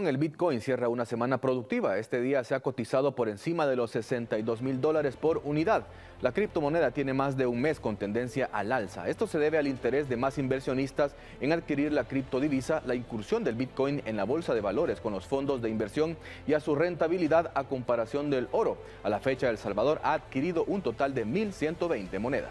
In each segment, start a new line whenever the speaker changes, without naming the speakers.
El Bitcoin cierra una semana productiva. Este día se ha cotizado por encima de los $62.000 por unidad. La criptomoneda tiene más de un mes con tendencia al alza. Esto se debe al interés de más inversionistas en adquirir la criptodivisa, la incursión del Bitcoin en la bolsa de valores con los fondos de inversión y a su rentabilidad a comparación del oro. A la fecha, El Salvador ha adquirido un total de 1.120 monedas.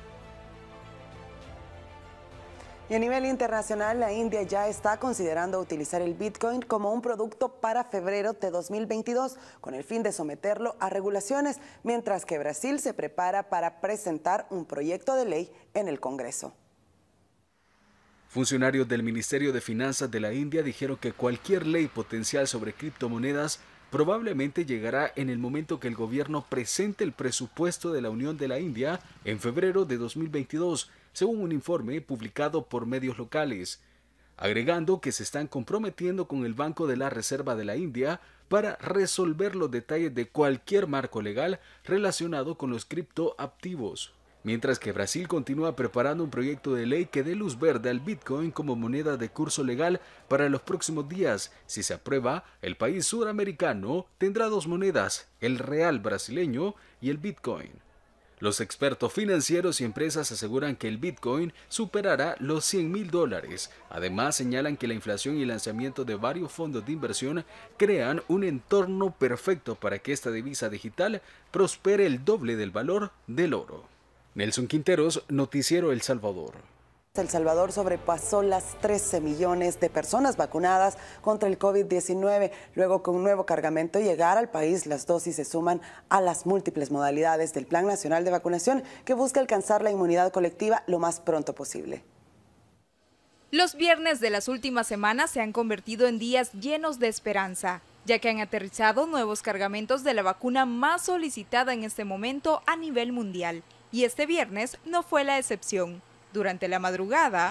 Y a nivel internacional, la India ya está considerando utilizar el Bitcoin como un producto para febrero de 2022, con el fin de someterlo a regulaciones, mientras que Brasil se prepara para presentar un proyecto de ley en el Congreso.
Funcionarios del Ministerio de Finanzas de la India dijeron que cualquier ley potencial sobre criptomonedas probablemente llegará en el momento que el gobierno presente el presupuesto de la Unión de la India en febrero de 2022, según un informe publicado por medios locales, agregando que se están comprometiendo con el Banco de la Reserva de la India para resolver los detalles de cualquier marco legal relacionado con los criptoactivos. Mientras que Brasil continúa preparando un proyecto de ley que dé luz verde al Bitcoin como moneda de curso legal para los próximos días. Si se aprueba, el país suramericano tendrá dos monedas, el real brasileño y el Bitcoin. Los expertos financieros y empresas aseguran que el Bitcoin superará los $100.000. Además, señalan que la inflación y el lanzamiento de varios fondos de inversión crean un entorno perfecto para que esta divisa digital prospere el doble del valor del oro. Nelson Quinteros, Noticiero El Salvador.
El Salvador sobrepasó las 13 millones de personas vacunadas contra el COVID-19. Luego, con un nuevo cargamento llegar al país, las dosis se suman a las múltiples modalidades del Plan Nacional de Vacunación que busca alcanzar la inmunidad colectiva lo más pronto posible.
Los viernes de las últimas semanas se han convertido en días llenos de esperanza, ya que han aterrizado nuevos cargamentos de la vacuna más solicitada en este momento a nivel mundial. Y este viernes no fue la excepción. Durante la madrugada,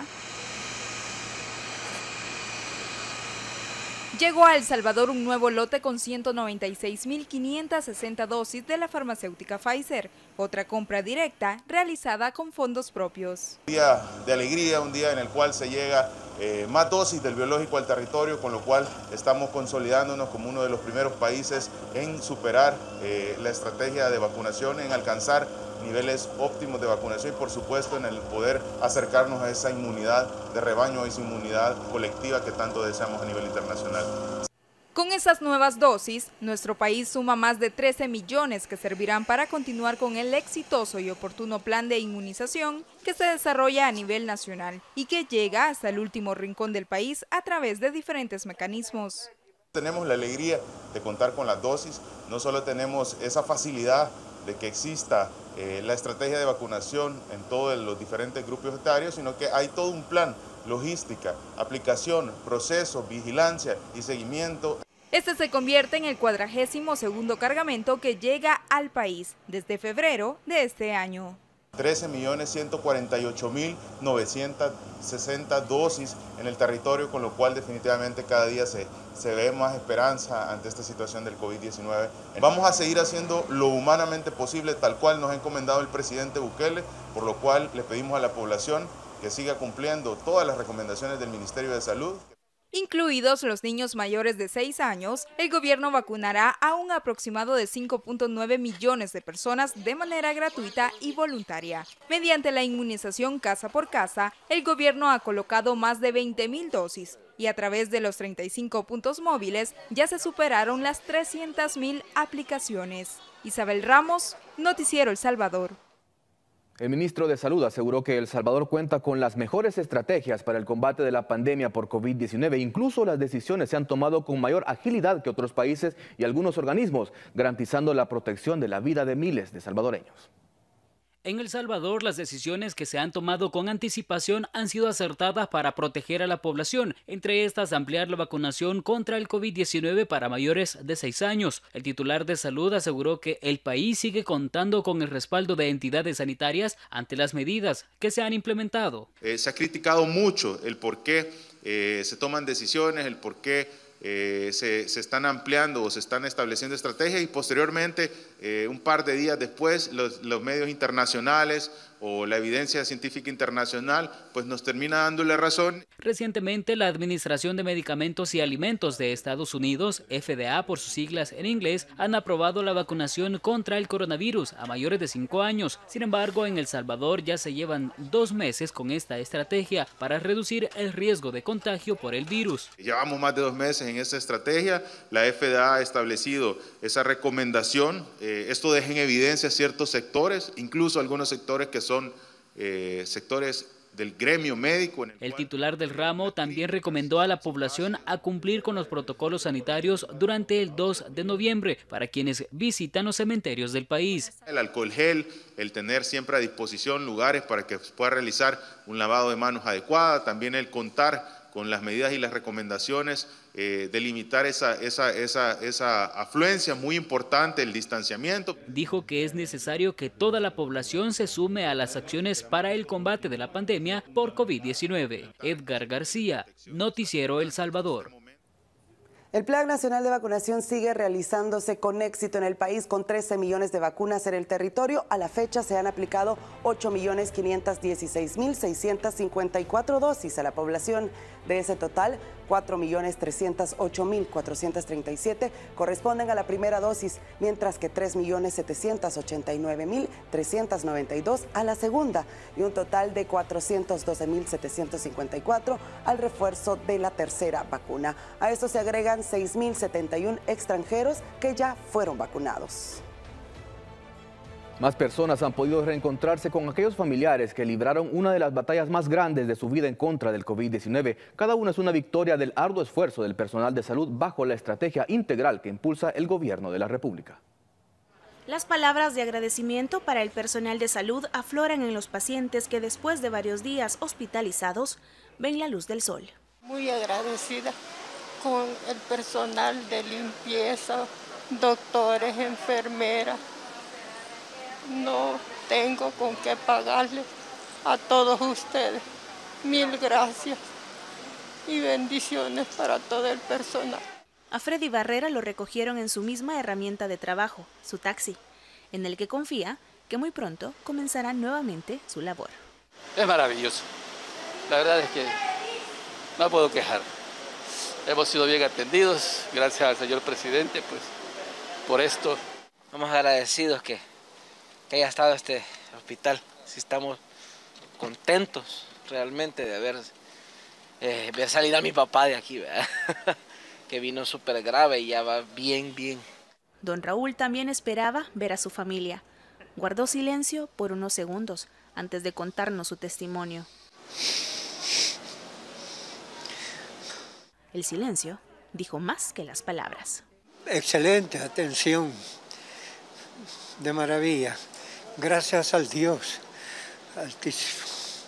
llegó a El Salvador un nuevo lote con 196.560 dosis de la farmacéutica Pfizer, otra compra directa realizada con fondos propios.
Un día de alegría, un día en el cual se llega más dosis del biológico al territorio, con lo cual estamos consolidándonos como uno de los primeros países en superar la estrategia de vacunación, en alcanzar niveles óptimos de vacunación y por supuesto en el poder acercarnos a esa inmunidad de rebaño, a esa inmunidad colectiva que tanto deseamos a nivel internacional.
Con esas nuevas dosis, nuestro país suma más de 13 millones que servirán para continuar con el exitoso y oportuno plan de inmunización que se desarrolla a nivel nacional y que llega hasta el último rincón del país a través de diferentes mecanismos.
Tenemos la alegría de contar con las dosis, no solo tenemos esa facilidad de que exista la estrategia de vacunación en todos los diferentes grupos etarios, sino que hay todo un plan, logística, aplicación, proceso, vigilancia y seguimiento.
Este se convierte en el 42º cargamento que llega al país desde febrero de este año.
13.148.960 dosis en el territorio, con lo cual definitivamente cada día se ve más esperanza ante esta situación del COVID-19. Vamos a seguir haciendo lo humanamente posible, tal cual nos ha encomendado el presidente Bukele, por lo cual le pedimos a la población que siga cumpliendo todas las recomendaciones del Ministerio de Salud.
Incluidos los niños mayores de 6 años, el gobierno vacunará a un aproximado de 5.9 millones de personas de manera gratuita y voluntaria. Mediante la inmunización casa por casa, el gobierno ha colocado más de 20.000 dosis y a través de los 35 puntos móviles ya se superaron las 300.000 aplicaciones. Isabel Ramos, Noticiero El Salvador.
El ministro de Salud aseguró que El Salvador cuenta con las mejores estrategias para el combate de la pandemia por COVID-19. Incluso las decisiones se han tomado con mayor agilidad que otros países y algunos organismos, garantizando la protección de la vida de miles de salvadoreños.
En El Salvador, las decisiones que se han tomado con anticipación han sido acertadas para proteger a la población, entre estas ampliar la vacunación contra el COVID-19 para mayores de 6 años. El titular de Salud aseguró que el país sigue contando con el respaldo de entidades sanitarias ante las medidas que se han implementado.
Se ha criticado mucho el por qué se toman decisiones, el por qué se están ampliando o se están estableciendo estrategias y posteriormente, un par de días después, los medios internacionales o la evidencia científica internacional pues nos termina dándole razón.
Recientemente, la Administración de Medicamentos y Alimentos de Estados Unidos, FDA por sus siglas en inglés, han aprobado la vacunación contra el coronavirus a mayores de 5 años. Sin embargo, en El Salvador ya se llevan 2 meses con esta estrategia para reducir el riesgo de contagio por el virus.
Llevamos más de 2 meses en esta estrategia. La FDA ha establecido esa recomendación. Esto deja en evidencia ciertos sectores, incluso algunos sectores que son sectores del gremio médico.
El titular del ramo también recomendó a la población a cumplir con los protocolos sanitarios durante el 2 de noviembre para quienes visitan los cementerios del país.
El alcohol gel, el tener siempre a disposición lugares para que pueda realizar un lavado de manos adecuado, también el contar con las medidas y las recomendaciones de limitar esa afluencia muy importante, el distanciamiento.
Dijo que es necesario que toda la población se sume a las acciones para el combate de la pandemia por COVID-19. Edgar García, Noticiero El Salvador.
El Plan Nacional de Vacunación sigue realizándose con éxito en el país con 13 millones de vacunas en el territorio. A la fecha se han aplicado 8.516.654 dosis a la población. De ese total, 4.308.437 corresponden a la primera dosis, mientras que 3.789.392 a la segunda y un total de 412.754 al refuerzo de la tercera vacuna. A esto se agregan 6.071 extranjeros que ya fueron vacunados.
Más personas han podido reencontrarse con aquellos familiares que libraron una de las batallas más grandes de su vida en contra del COVID-19. Cada una es una victoria del arduo esfuerzo del personal de salud bajo la estrategia integral que impulsa el gobierno de la República.
Las palabras de agradecimiento para el personal de salud afloran en los pacientes que después de varios días hospitalizados ven la luz del sol.
Muy agradecida con el personal de limpieza, doctores, enfermeras. No tengo con qué pagarle a todos ustedes. Mil gracias y bendiciones para todo el personal.
A Freddy Barrera lo recogieron en su misma herramienta de trabajo, su taxi, en el que confía que muy pronto comenzará nuevamente su labor.
Es maravilloso. La verdad es que no puedo quejar. Hemos sido bien atendidos, gracias al señor presidente, pues, por esto.
Estamos agradecidos que haya estado este hospital. Sí, estamos contentos realmente de ver salir a mi papá de aquí, ¿verdad? Que vino súper grave y ya va bien.
Don Raúl también esperaba ver a su familia. Guardó silencio por unos segundos antes de contarnos su testimonio. El silencio dijo más que las palabras.
Excelente atención, de maravilla. Gracias al Dios Altísimo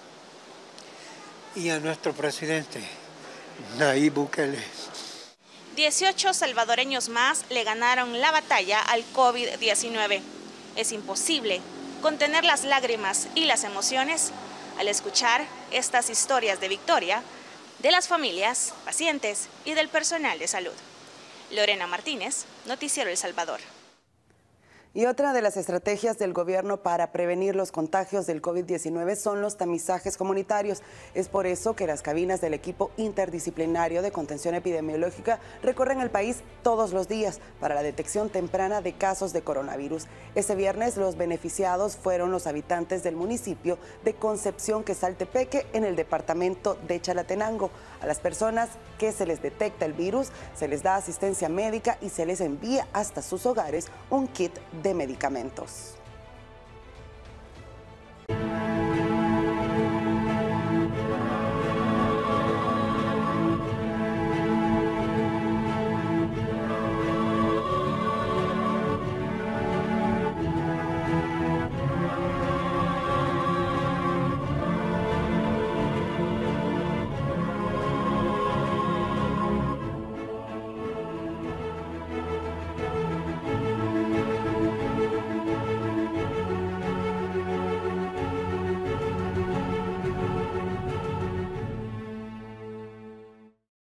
y a nuestro presidente Nayib Bukele.
18 salvadoreños más le ganaron la batalla al COVID-19. Es imposible contener las lágrimas y las emociones al escuchar estas historias de victoria de las familias, pacientes y del personal de salud. Lorena Martínez, Noticiero El Salvador.
Y otra de las estrategias del gobierno para prevenir los contagios del COVID-19 son los tamizajes comunitarios. Es por eso que las cabinas del equipo interdisciplinario de contención epidemiológica recorren el país todos los días para la detección temprana de casos de coronavirus. Este viernes los beneficiados fueron los habitantes del municipio de Concepción Quesaltepeque en el departamento de Chalatenango. A las personas que se les detecta el virus se les da asistencia médica y se les envía hasta sus hogares un kit de medicamentos.